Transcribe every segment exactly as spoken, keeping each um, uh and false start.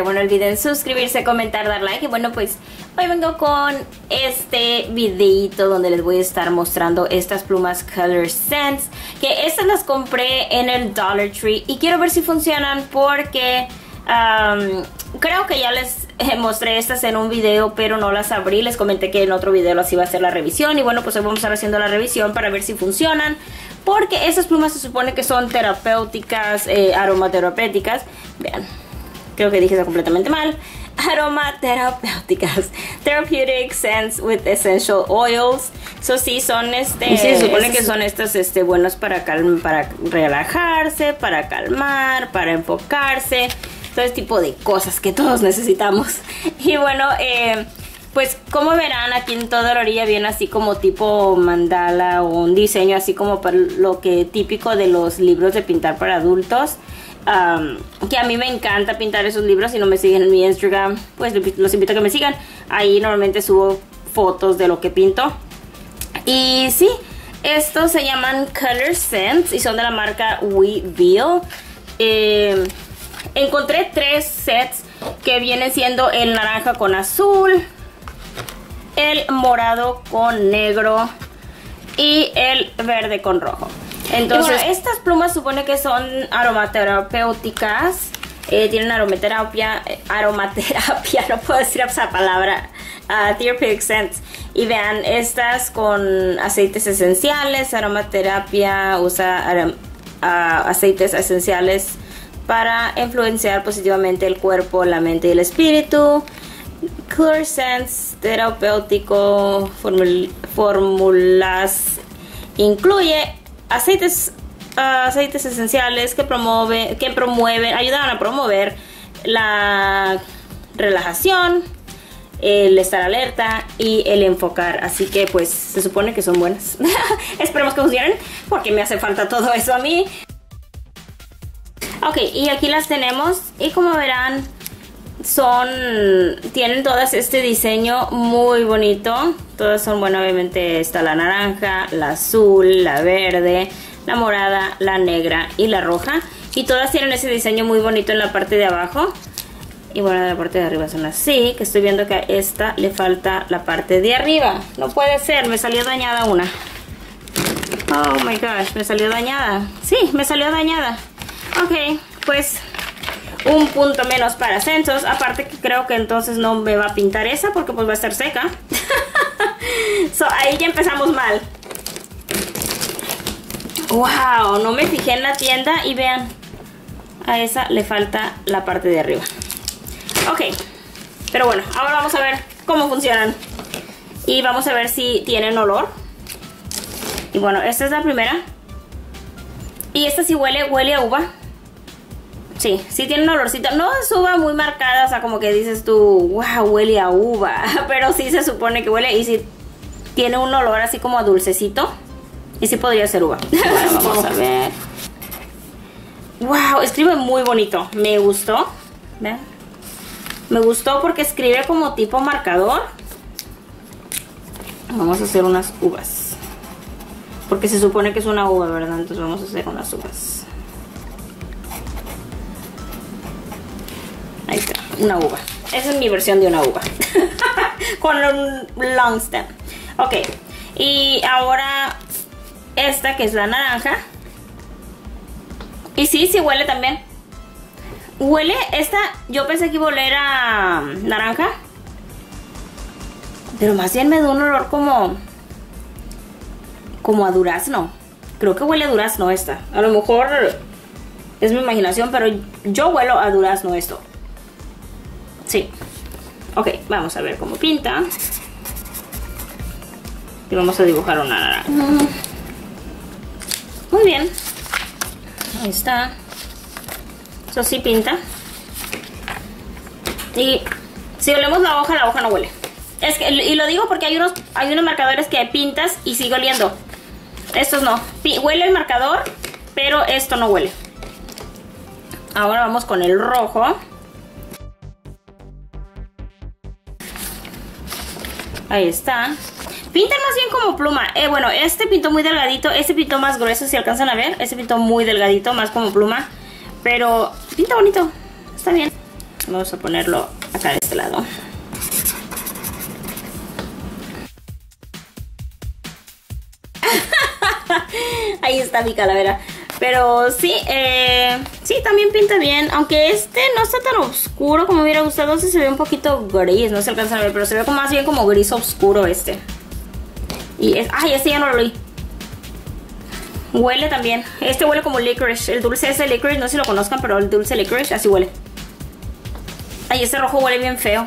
no olviden suscribirse, comentar, dar like. Y bueno, pues hoy vengo con este videito donde les voy a estar mostrando estas plumas Color Sense, que estas las compré en el Dollar Tree y quiero ver si funcionan porque um, creo que ya les mostré estas en un video, pero no las abrí. Les comenté que en otro video las iba a hacer la revisión y bueno, pues hoy vamos a estar haciendo la revisión para ver si funcionan, porque estas plumas se supone que son terapéuticas, eh, aromaterapéuticas. Vean, creo que dije eso completamente mal. Aromaterapéuticas, therapeutic scents with essential oils. So sí, son este, sí, se supone que son estas este, buenos para, calm, para relajarse, para calmar, para enfocarse, todo ese tipo de cosas que todos necesitamos. Y bueno, eh, pues como verán, aquí en toda la orilla viene así como tipo mandala o un diseño así como para lo que típico de los libros de pintar para adultos. Um, que a mí me encanta pintar esos libros. Si no me siguen en mi Instagram, pues los invito a que me sigan. Ahí normalmente subo fotos de lo que pinto. Y sí, estos se llaman Color Sense y son de la marca Weevil. Eh, encontré tres sets que vienen siendo el naranja con azul, el morado con negro y el verde con rojo. Entonces, bueno, estas plumas supone que son aromaterapéuticas, eh, tienen aromaterapia, eh, aromaterapia, no puedo decir esa palabra, uh, therapeutic scents. Y vean, estas con aceites esenciales, aromaterapia usa arom, uh, aceites esenciales para influenciar positivamente el cuerpo, la mente y el espíritu. Color Sense terapéutico, formul, fórmulas, incluye aceites, uh, aceites esenciales que promueve, que promueven, ayudan a promover la relajación, el estar alerta y el enfocar. Así que pues se supone que son buenas. Esperemos que funcionen porque me hace falta todo eso a mí. Ok, y aquí las tenemos y como verán son, tienen todas este diseño muy bonito. Todas son, bueno, obviamente está la naranja, la azul, la verde, la morada, la negra y la roja. Y todas tienen ese diseño muy bonito en la parte de abajo. Y bueno, en la parte de arriba son así, que estoy viendo que a esta le falta la parte de arriba. No puede ser, me salió dañada una. Oh my gosh, me salió dañada. Sí, me salió dañada. Ok, pues un punto menos para Sensos. Aparte que creo que entonces no me va a pintar esa porque pues va a estar seca. So, ahí ya empezamos mal. Wow, no me fijé en la tienda y vean, a esa le falta la parte de arriba. Ok, pero bueno, ahora vamos a ver cómo funcionan. Y vamos a ver si tienen olor. Y bueno, esta es la primera. Y esta sí huele, huele a uva. Sí, sí tiene un olorcito. No es uva muy marcada, o sea, como que dices tú, wow, huele a uva. Pero sí se supone que huele y sí tiene un olor así como a dulcecito. Y sí podría ser uva. Bueno, vamos a ver. Wow, escribe muy bonito. Me gustó. ¿Ven? Me gustó porque escribe como tipo marcador. Vamos a hacer unas uvas. Porque se supone que es una uva, ¿verdad? Entonces vamos a hacer unas uvas. Ahí está, una uva. Esa es mi versión de una uva. Con un long stem. Ok, y ahora esta que es la naranja. Y sí, sí huele también. Huele, esta, yo pensé que iba a oler a naranja, pero más bien me da un olor como Como a durazno. Creo que huele a durazno esta. A lo mejor es mi imaginación, pero yo huelo a durazno esto. Sí. Ok, vamos a ver cómo pinta. Y vamos a dibujar una naranja. Muy bien. Ahí está. Eso sí pinta. Y si olemos la hoja, la hoja no huele. Es que, y lo digo porque hay unos, hay unos marcadores que pintas y sigue oliendo. Estos no. Huele el marcador, pero esto no huele. Ahora vamos con el rojo. Ahí está. Pintan más bien como pluma. Eh, bueno, este pintó muy delgadito. Este pintó más grueso, si alcanzan a ver. Este pintó muy delgadito, más como pluma. Pero pinta bonito. Está bien. Vamos a ponerlo acá de este lado. Ahí está mi calavera. Pero sí, eh, sí, también pinta bien. Aunque este no está tan oscuro como me hubiera gustado. Este se ve un poquito gris, no se alcanza a ver. Pero se ve como más bien como gris oscuro este. Y es, ay, este ya no lo leí. Huele también. Este huele como licorice. El dulce ese licorice, no sé si lo conozcan, pero el dulce licorice así huele. Ay, ese rojo huele bien feo.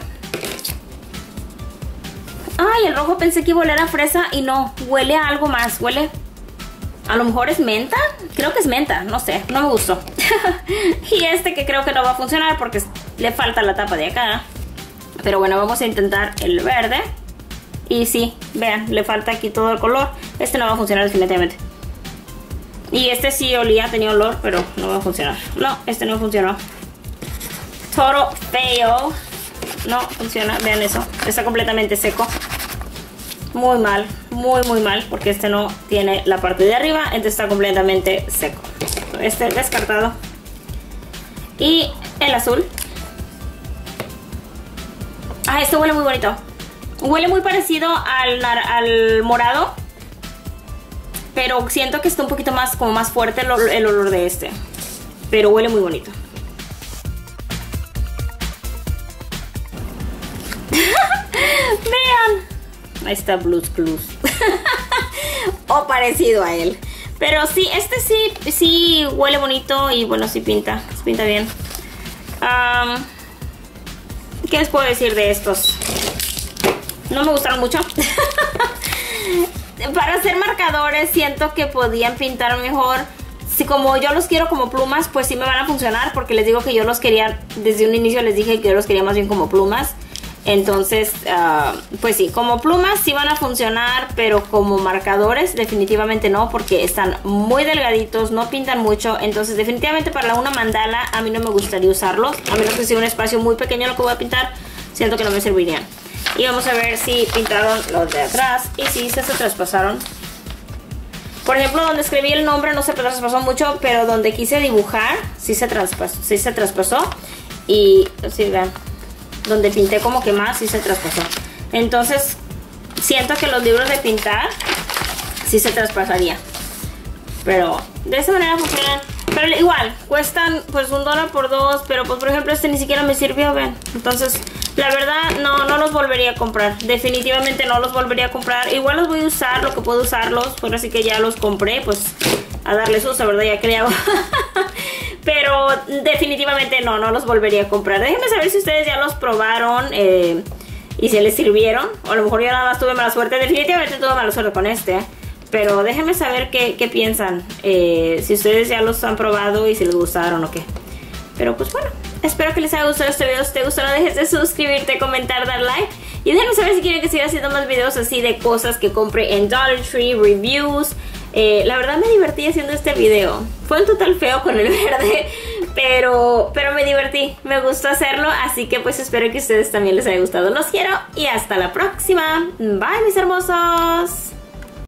Ay, el rojo pensé que iba a oler a fresa y no. Huele a algo más. Huele... A lo mejor es menta. Creo que es menta, no sé, no me gustó. Y este que creo que no va a funcionar porque le falta la tapa de acá. Pero bueno, vamos a intentar el verde. Y sí, vean, le falta aquí todo el color. Este no va a funcionar definitivamente. Y este sí olía, tenía olor, pero no va a funcionar. No, este no funcionó. Total fail. No funciona, vean eso. Está completamente seco. Muy mal, muy muy mal, porque este no tiene la parte de arriba, entonces está completamente seco. Este descartado. Y el azul. Ah, este huele muy bonito. Huele muy parecido al, al morado, pero siento que está un poquito más, como más fuerte el, el olor de este. Pero huele muy bonito. Vean. Ahí está Blues Clues. O parecido a él. Pero sí, este sí, sí huele bonito y bueno, sí pinta. Pinta bien. Um, ¿Qué les puedo decir de estos? No me gustaron mucho. Para hacer marcadores siento que podían pintar mejor. Si como yo los quiero como plumas, pues sí me van a funcionar. Porque les digo que yo los quería, desde un inicio les dije que yo los quería más bien como plumas. Entonces, uh, pues sí, como plumas sí van a funcionar, pero como marcadores definitivamente no, porque están muy delgaditos, no pintan mucho. Entonces definitivamente para una mandala a mí no me gustaría usarlos, a menos que sea un espacio muy pequeño lo que voy a pintar, siento que no me servirían. Y vamos a ver si pintaron los de atrás y si se, se traspasaron. Por ejemplo, donde escribí el nombre no se traspasó mucho, pero donde quise dibujar sí se traspasó, sí se traspasó. Y sí, vean, donde pinté como que más sí se traspasó. Entonces siento que los libros de pintar sí se traspasaría, pero de esa manera funcionan. Pero igual, cuestan pues un dólar por dos. Pero pues por ejemplo este ni siquiera me sirvió, ven. Entonces la verdad no, no los volvería a comprar. Definitivamente no los volvería a comprar. Igual los voy a usar, lo que puedo usarlos. Pues así que ya los compré, pues a darles uso, ¿verdad? Ya que le hago. Pero definitivamente no, no los volvería a comprar. Déjenme saber si ustedes ya los probaron eh, y si les sirvieron. O a lo mejor yo nada más tuve mala suerte. Definitivamente tuve mala suerte con este. Pero déjenme saber qué, qué piensan. Eh, si ustedes ya los han probado y si les gustaron o qué. Pero pues bueno, espero que les haya gustado este video. Si te gustó no dejes de suscribirte, comentar, dar like. Y déjenme saber si quieren que siga haciendo más videos así de cosas que compré en Dollar Tree, reviews. Eh, la verdad me divertí haciendo este video. Fue un total feo con el verde, pero, pero me divertí, me gustó hacerlo. Así que pues espero que a ustedes también les haya gustado. Los quiero y hasta la próxima. Bye mis hermosos.